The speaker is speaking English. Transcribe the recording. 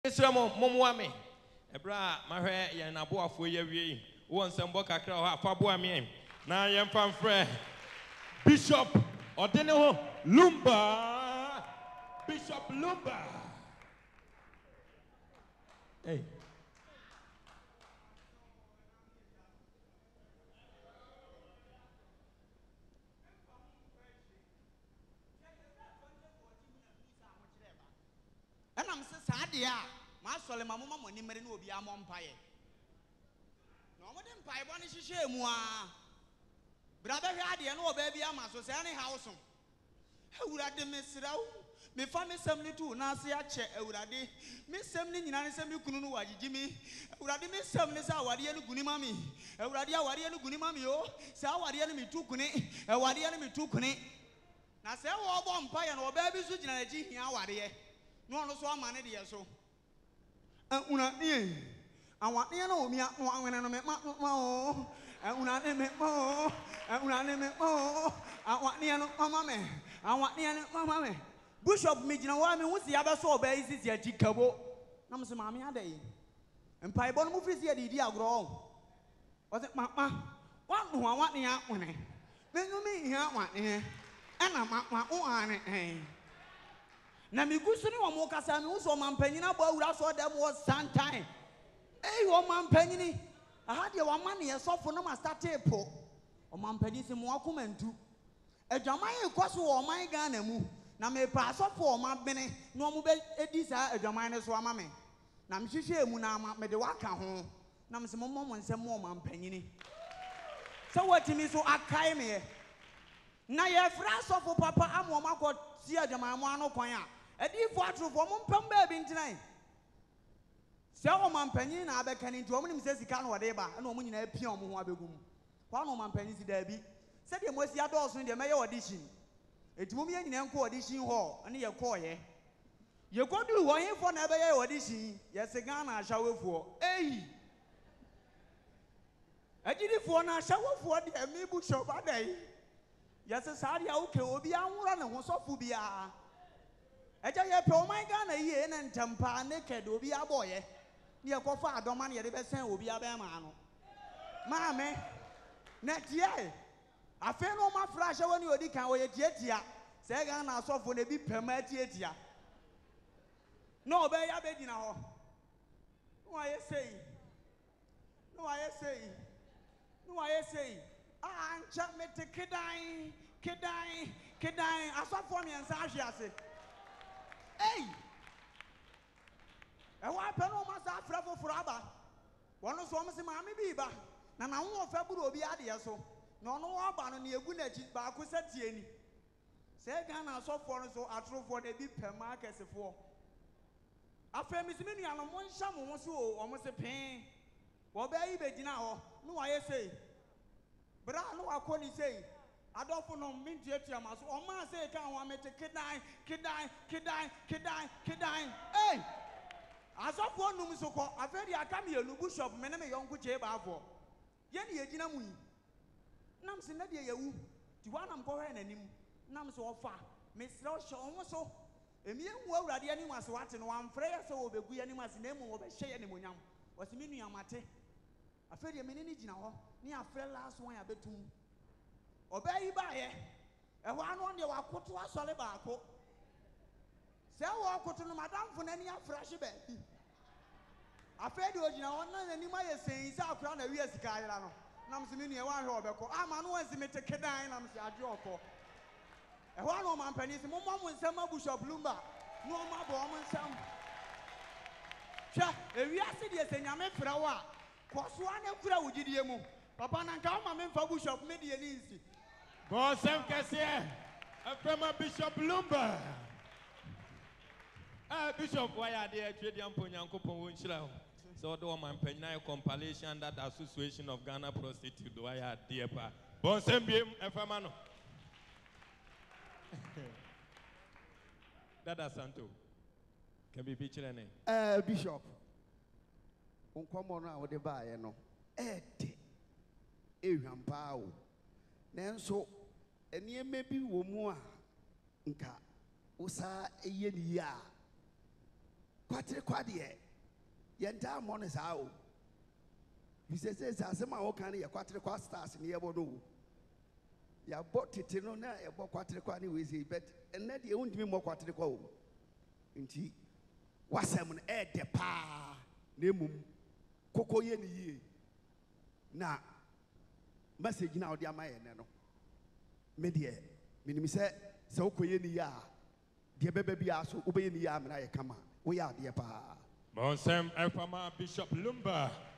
Israel Momuame, Ebra, Mahre, Yanabua for ye, once and Boka, Fabuami, now I am from Fred Bishop Ordeno Lumba, Bishop Lumba. Hey. And I'm Sadia, Master Mamma, when you will be a mumpire. No more than pie, one is a shame. Brother Hardy and no baby, I must say any house. How would I miss it out? Me family assembly too, Nancy Ache, Euradi, Miss Semlin, and Assembly Kunu, Jimmy, Euradi Miss Semlis, our dear Gunimami, Euradia, our dear Gunimami, so our enemy took Kune, our enemy took Kune. Now say, oh, vampire or babies with Generating our dear. No, no, so I'm an idiot. So, una I want you know me when I make my una name more, una name more. I want you know, mamma, I want you know, mamma. Bishop Mijina, what's the other so basis yet? Chicago. I'm some mammy a day. And Piebon movies here, the idea grow. Was it mamma? What do I want the out when I? Then you mean here, what, and I'm my own. Na migusuni wa mokasa mi uso mampanyina bo awura so dem was sometime eh wo mampanyini aha de wa ma ne yesofo no ma start epo o mampanyi se mo akomantu adwaman ekoso wo man Ghana mu na me pa asofo o mabene no mo be edi sa adwaman ne so ama me na mhwehwe emu na me de waka ho na me se mo nsem mo mampanyini so watimi so akai me na ye fra asofo papa amo makọ si adwaman mo ano kwan a edi fo atro fo mo mpam ba bi ntinai se o mampanyi na abekani nti o nim se sika no wode ba na o mo nyina apia o mo ho abegum kwa no mampanyi si da bi se de mo si adọọso de meye audition eti mo me nyina nko audition ho ane ye ko ye kodu ho hin fo na be ye audition ye se Ghana ahawefo eyi ajidi fo na ahawefo de mi bu shop adai ye se sa dia oke obi anwura ne ho sofo bia eja ye pe o man Ghana yi na ntampa naked obi aboye ne ekofa adoma ne ye de besen obi abema ano maame na tie afi no ma flash woni odi kan o ye tietia se Ghana asofo na bi pema tietia no be ya be dina ho no aye sei ancha mete kedan asofo mi ensa ahwe ase hey e wa pe no ma sa afra foforo aba wono so mo se maame bi ba na wo fa buru obi ade so na ono wo aba no ne egu na chi ba ko satie ni se Ghana asofo no so atrofo na bi pema akesefo afa mi se menu ano mo nhya mo so o mo se pen wo ba yi be gina ho no wa ye sei bra no wa ko ni sei adofo no mintu etua maso o ma sei kan wa mete kedan hey asofo num so ko afedi aka me elu bishop me ne me yonko che ba afo ye ne yegina mu yi nam se na de yewu ti wa nam ko hwe nanim nam so ofa me sre o hye o so emi enwu awurade ani wase wate no amfre ye se obegu ye ni mase na emu obehye ye ne monyam o se menu amate afedi me ne gina ho ni afre last one ya betum obayi ba ye ehwa anu de wakoto asole ba ako se wo akoto no madam fo na ni afrashe ba bi afedi ogina won na ni ma ye sen se akura na wi asika ayira no nam se menu e wa hwe obeko ama no wansi mete kedan nam se adwe oko ehwa no mampani se mo nsem Bishop Lumba no ma bo mo nsem hwa ewi ase de se nyame fra wo a koso ana kura wugidie mu papa na nka ma me mfa Bishop me de ni nsi Bosem Kasia, from Bishop Lumba. Bishop, why are they trading Ponyanko so do my penny compilation that Association of Ghana Prostitute. Why are dear pa? Bosem Bim, Efamano. Dada Santo. Can be picture any? Bishop. Uncommon now the buy, no. Ewampao. Nanso enie mebi wo mu a nka usa eye ni ya kwatere kwadeɛ yɛntaa mmɔ no saa o bisɛ sɛ asɛm a wɔka no yɛ kwatere kwa stars ne yɛbɔ no o yɛabɔ tete no na yɛbɔ kwatere kwa ne wei sei but ɛnnɛ deɛ wontumi mmɔ kwatere kwa o nti wasɛm no ɛɛdɛ paa na mmom koko yɛ ne yie na message na ɔde ama yɛn no me deɛ menim sɛ wokɔyɛ ne yie a deɛ bɛbɛ biara so wobɛyɛ ne yie a mena yɛ kama woyɛ adeɛ paa Bonsem Efama Bishop Lumba.